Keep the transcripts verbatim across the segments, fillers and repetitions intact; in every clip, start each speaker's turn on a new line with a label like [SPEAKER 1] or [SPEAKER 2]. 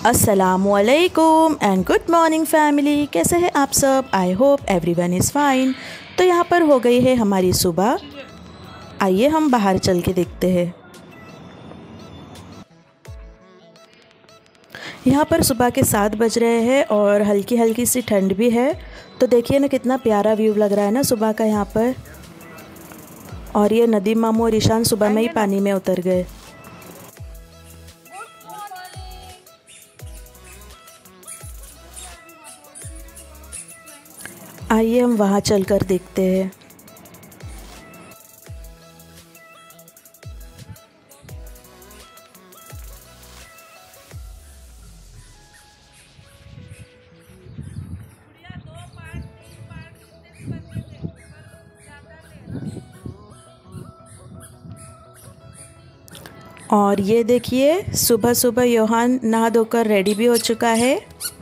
[SPEAKER 1] अस्सलामुअलैकुम and good morning family. कैसे हैं आप सब? I hope everyone is fine. तो यहाँ पर हो गई है हमारी सुबह। आइए हम बाहर चल के देखते हैं। यहाँ पर सुबह के सात बज रहे हैं और हल्की हल्की सी ठंड भी है। तो देखिए ना कितना प्यारा व्यू लग रहा है ना सुबह का यहाँ पर। और ये नदीम मामू और ईशान सुबह में ही पानी में उतर गए। आइए हम वहाँ चलकर देखते हैं। और ये देखिए सुबह सुबह योहान नहा धोकर रेडी भी हो चुका है।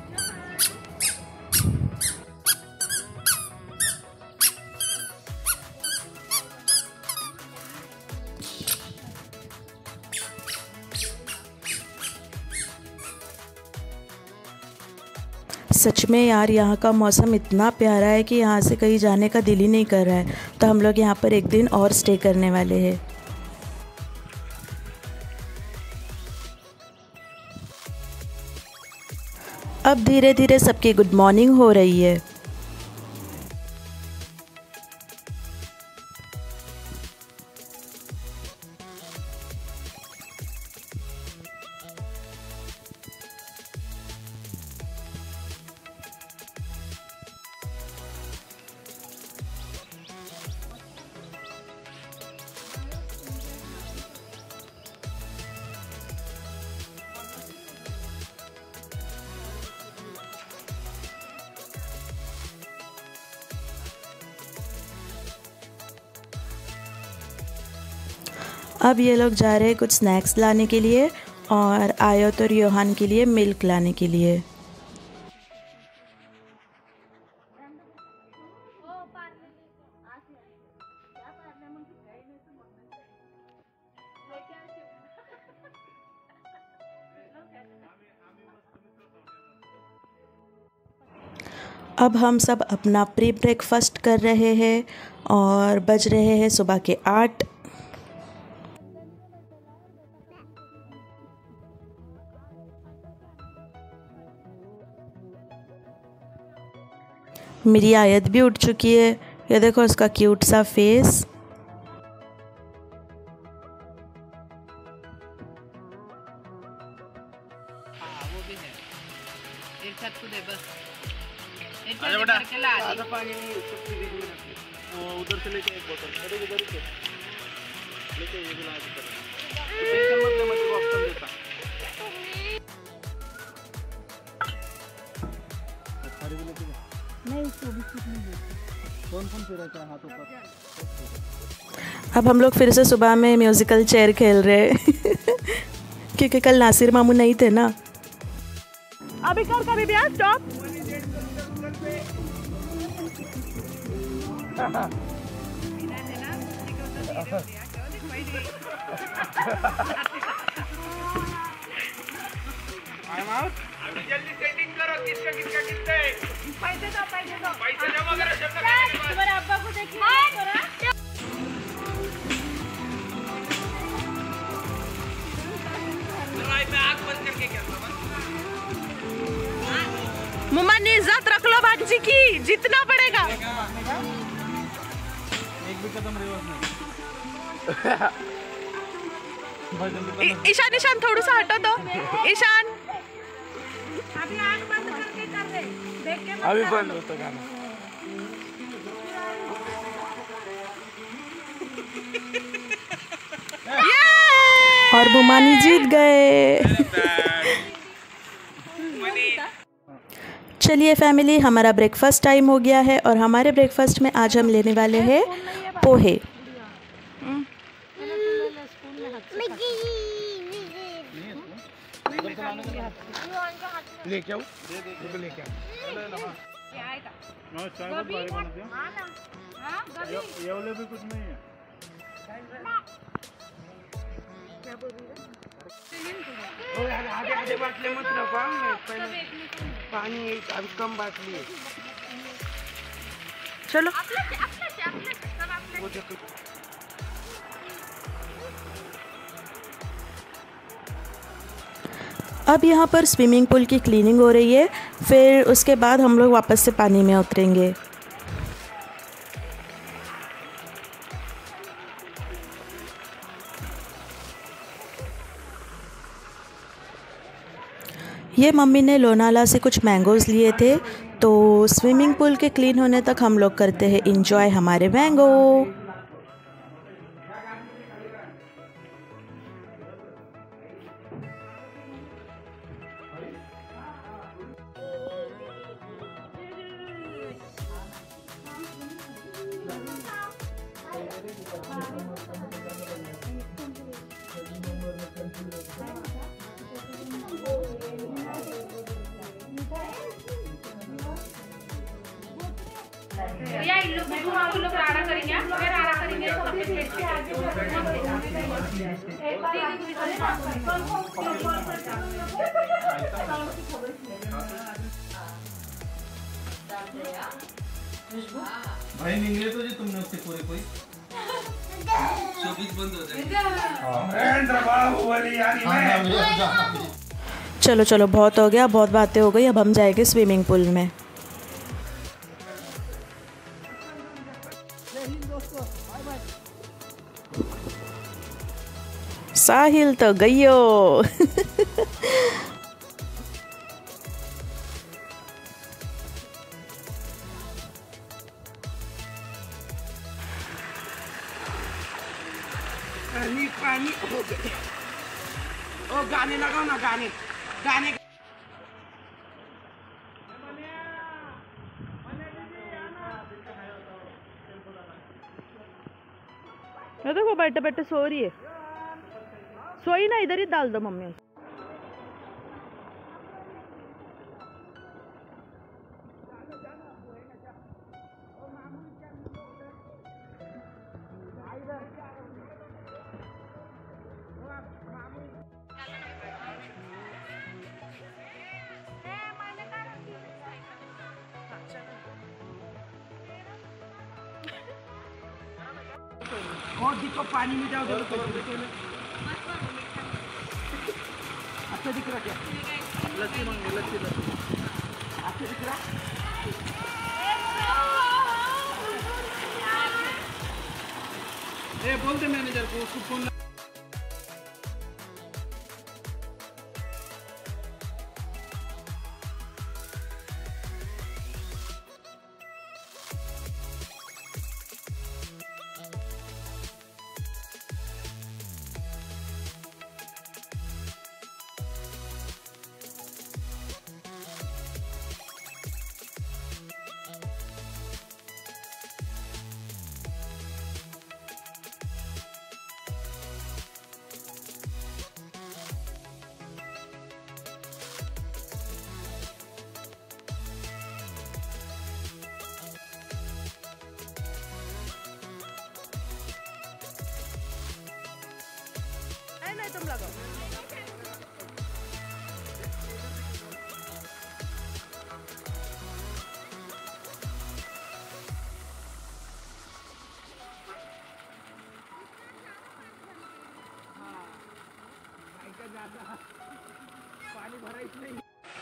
[SPEAKER 1] सच में यार यहाँ का मौसम इतना प्यारा है कि यहाँ से कहीं जाने का दिल ही नहीं कर रहा है। तो हम लोग यहाँ पर एक दिन और स्टे करने वाले हैं। अब धीरे धीरे सबकी गुड मॉर्निंग हो रही है। अब ये लोग जा रहे हैं कुछ स्नैक्स लाने के लिए और आयत और योहान के लिए मिल्क लाने के लिए। अब हम सब अपना प्री ब्रेकफास्ट कर रहे हैं और बज रहे हैं सुबह के आठ। मेरी आयत भी उठ चुकी है। ये देखो उसका क्यूट सा फेस।
[SPEAKER 2] उधर से लेके एक बोतल उधर से लेके ये भी ला देता नहीं इसको बिस्कुट नहीं देते। कौन कौन फिर रहता है हाथों पर।
[SPEAKER 1] अब हम लोग फिर से सुबह में म्यूजिकल चेयर खेल रहे हैं क्योंकि कल नासिर मामू नहीं थे ना।
[SPEAKER 3] अभी कर कभी भी स्टॉप।
[SPEAKER 2] जल्दी सेटिंग करो किसका किसका किसका है।
[SPEAKER 3] पैसे दो पैसे दो
[SPEAKER 2] पैसे जमा करो शब्द
[SPEAKER 3] तुम्हारे अब्बा को देखिए।
[SPEAKER 2] मैं आँख बंद करके खेलता हूँ।
[SPEAKER 3] मुम्मा ने इज्जत रख लो बाजी की जितना पड़ेगा।
[SPEAKER 2] एक भी कदम रिवर्स नहीं।
[SPEAKER 3] ईशान ईशान थोड़ा सा हटो दो। ईशान अभी आँख बंद करके कर दे। देख के
[SPEAKER 2] अभी बंद होता गाना।
[SPEAKER 1] और बुमानी जीत गए। चलिए फैमिली, हमारा ब्रेकफास्ट टाइम हो गया है और हमारे ब्रेकफास्ट में आज हम लेने वाले हैं पोहे।
[SPEAKER 2] लेके आओ दे दे लेके आओ। हाँ चाय बहुत भारी बनाते हैं। ये वाले भी कुछ नहीं है। क्या बोल रही है?
[SPEAKER 4] ज्यादा बाटले मत रखा, पहले पानी अभी कम बाटली है।
[SPEAKER 3] चलो
[SPEAKER 4] वो देखो
[SPEAKER 1] अब यहाँ पर स्विमिंग पूल की क्लीनिंग हो रही है, फिर उसके बाद हम लोग वापस से पानी में उतरेंगे। ये मम्मी ने लोनाला से कुछ मैंगोज़ लिए थे, तो स्विमिंग पूल के क्लीन होने तक हम लोग करते हैं इंजॉय हमारे मैंगो।
[SPEAKER 3] या इन लोग में हम लोग राड़ा करेंगे, फिर राड़ा करेंगे तो अपने प्लेट के आगे
[SPEAKER 2] भाई निकले तो जी तुमने उससे पूरे कोई
[SPEAKER 5] शोबीज बंद हो जाएगा।
[SPEAKER 2] महेंद्र बाहुबली यानी
[SPEAKER 1] चलो चलो बहुत हो गया, बहुत बातें हो गई, अब हम जाएंगे स्विमिंग पूल में। साहिल तो गयो।
[SPEAKER 4] पानी पानी हो गए। ओ गाने लगाओ ना, गाने गाने
[SPEAKER 1] ये देखो बैठे बैठे सो रही है, सोई ना, इधर ही डाल दो मम्मी।
[SPEAKER 4] और दिखो पानी में जाओ, देखो अच्छा दिख रहा क्या?
[SPEAKER 2] लस्सी मांगे, लस्सी लस्सी
[SPEAKER 4] अच्छा दिख रहा?
[SPEAKER 2] ए बोल दे मैनेजर को, उसको फोन
[SPEAKER 3] नहीं तुम लगाओ।
[SPEAKER 4] पानी भरा इसमें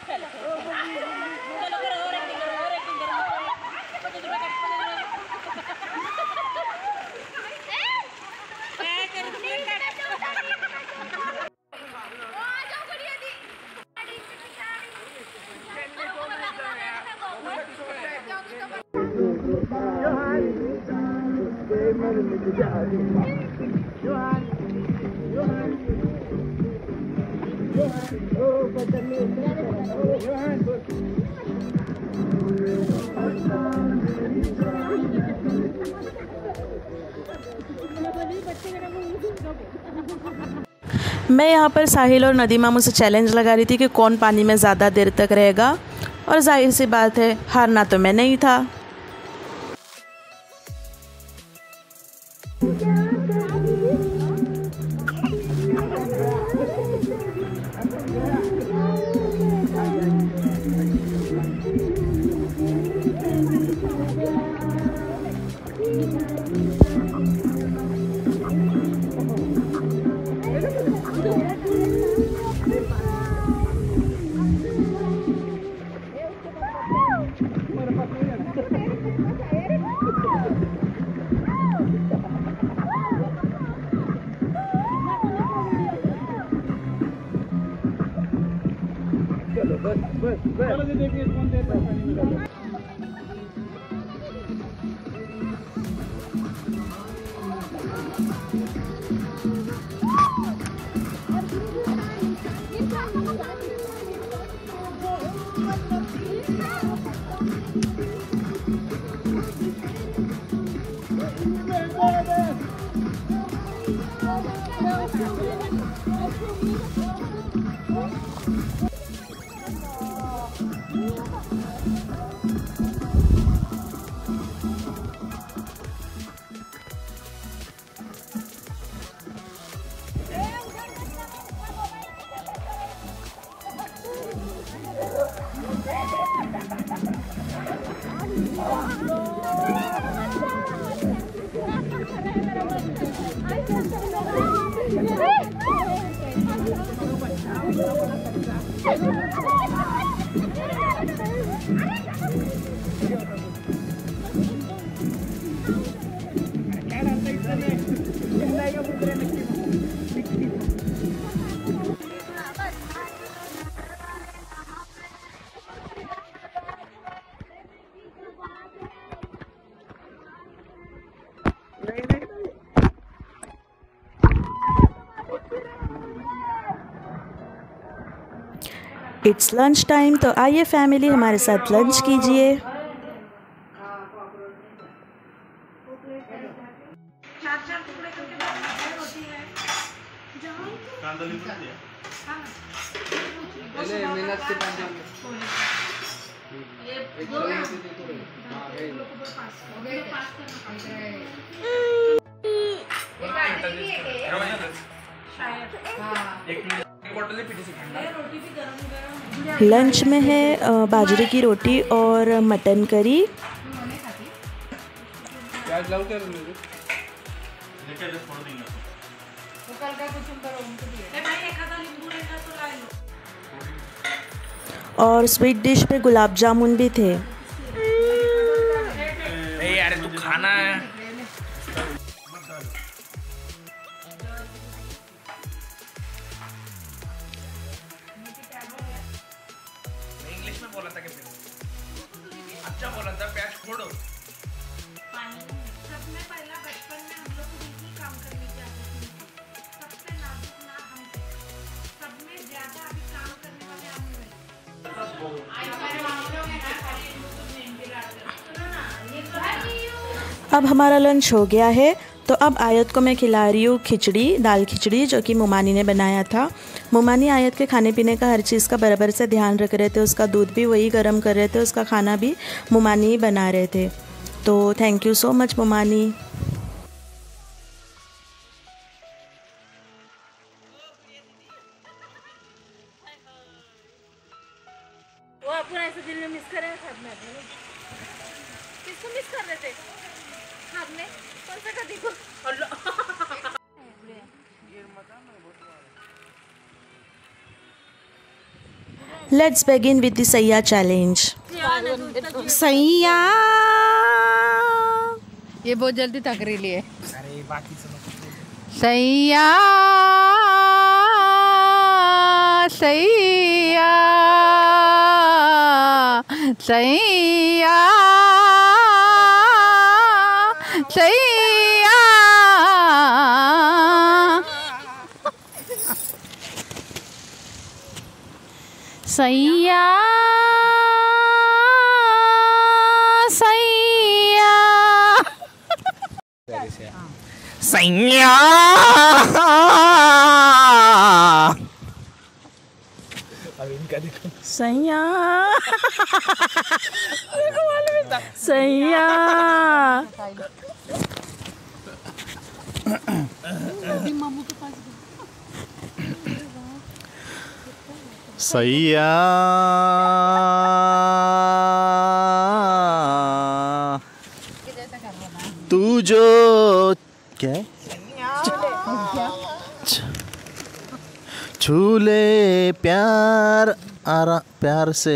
[SPEAKER 1] मैं यहाँ पर साहिल और नदी मामू से चैलेंज लगा रही थी कि कौन पानी में ज़्यादा देर तक रहेगा, और जाहिर सी बात है हारना तो मैं नहीं था।
[SPEAKER 2] चलो जी देखिए कौन देर तक पानी में
[SPEAKER 1] इट्स लंच टाइम, तो आइए फैमिली हमारे साथ लंच कीजिए। लंच में है बाजरे की रोटी और मटन करी। और स्वीट डिश पे गुलाब जामुन भी थे।
[SPEAKER 4] यार तू खाना है। इंग्लिश में बोला था कि अच्छा बोला था, प्याज छोड़ो।
[SPEAKER 3] सब में पहला बचपन में हम लोग को बिल्कुल काम करने की आदत नहीं थी। सबसे नाजुक ना हम थे, सब में ज्यादा अभी काम करने वाले हम हुए।
[SPEAKER 1] अब हमारा लंच हो गया है, तो अब आयत को मैं खिला रही हूँ खिचड़ी, दाल खिचड़ी, जो कि मुमानी ने बनाया था। मुमानी आयत के खाने पीने का हर चीज़ का बराबर से ध्यान रख रहे थे। उसका दूध भी वही गर्म कर रहे थे, उसका खाना भी मुमानी ही बना रहे थे। तो थैंक यू सो मच मुमानी।
[SPEAKER 3] वो अपन ऐसे दिल में मिस करें साथ में। किसको मिस कर रहे थे साथ में? कौन सा कदी को?
[SPEAKER 1] लेट्स बिगिन विद द सैया चैलेंज। सैया
[SPEAKER 5] ये बहुत जल्दी तकरीली है। सैया सैया सैया सैया सैया
[SPEAKER 4] सैया
[SPEAKER 1] सैया सैया
[SPEAKER 6] सैया तू जो क्या है? छूले प्यार आरा प्यार से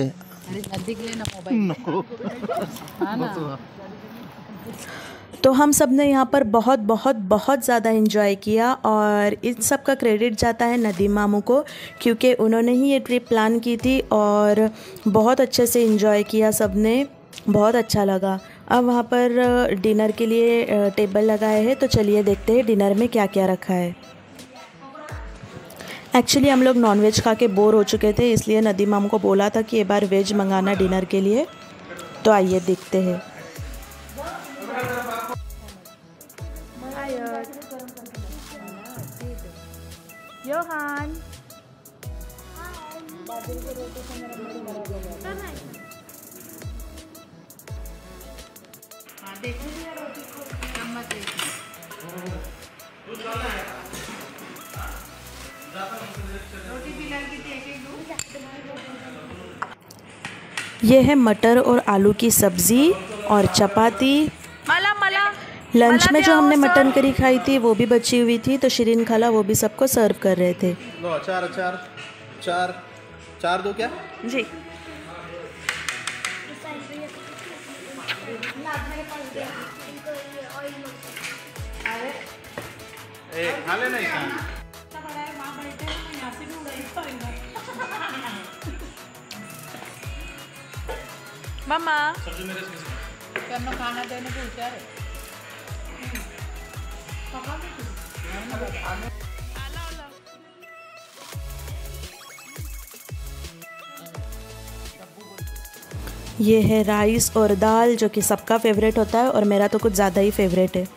[SPEAKER 1] तो हम सब ने यहाँ पर बहुत बहुत बहुत ज़्यादा इन्जॉय किया और इस सब का क्रेडिट जाता है नदीम मामू को, क्योंकि उन्होंने ही ये ट्रिप प्लान की थी और बहुत अच्छे से इन्जॉय किया सब ने, बहुत अच्छा लगा। अब वहाँ पर डिनर के लिए टेबल लगाए हैं, तो चलिए देखते हैं डिनर में क्या क्या रखा है। एक्चुअली हम लोग नॉनवेज खा के बोर हो चुके थे, इसलिए नदीम मामू को बोला था कि ये बार वेज मंगाना डिनर के लिए। तो आइए देखते हैं।
[SPEAKER 5] योहान
[SPEAKER 1] ये है मटर और आलू की सब्ज़ी और चपाती।
[SPEAKER 5] मला मला
[SPEAKER 1] लंच में जो हमने मटन करी खाई थी वो भी बची हुई थी, तो शिरीन खाला वो भी सबको सर्व कर रहे थे।
[SPEAKER 6] लो अचार अचार चार चार दो क्या
[SPEAKER 1] जी।
[SPEAKER 6] ए, खा लेना इसमें।
[SPEAKER 5] मम्मा करनो खाना देने को विचार है।
[SPEAKER 1] ये है राइस और दाल, जो कि सबका फेवरेट होता है और मेरा तो कुछ ज़्यादा ही फेवरेट है।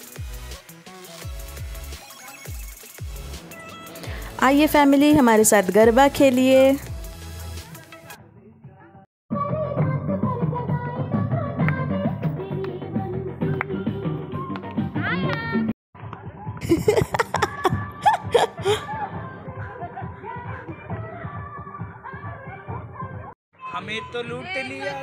[SPEAKER 1] आइए फैमिली हमारे साथ गरबा खेलिए।
[SPEAKER 4] हमें तो लूट लिया।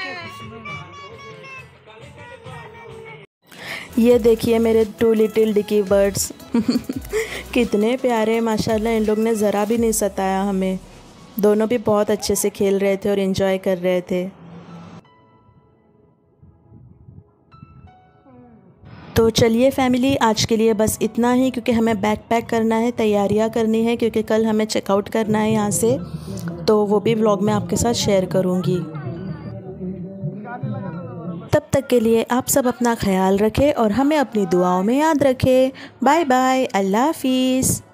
[SPEAKER 1] ये देखिए मेरे टू लिटिल डिकी बर्ड्स कितने प्यारे, माशाल्लाह। इन लोग ने ज़रा भी नहीं सताया हमें। दोनों भी बहुत अच्छे से खेल रहे थे और एंजॉय कर रहे थे। तो चलिए फैमिली, आज के लिए बस इतना ही, क्योंकि हमें बैग पैक करना है, तैयारियां करनी है, क्योंकि कल हमें चेकआउट करना है यहाँ से। तो वो भी व्लॉग में आपके साथ शेयर करूँगी। तब तक के लिए आप सब अपना ख्याल रखें और हमें अपनी दुआओं में याद रखें। बाय बाय, अल्लाह हाफिज़।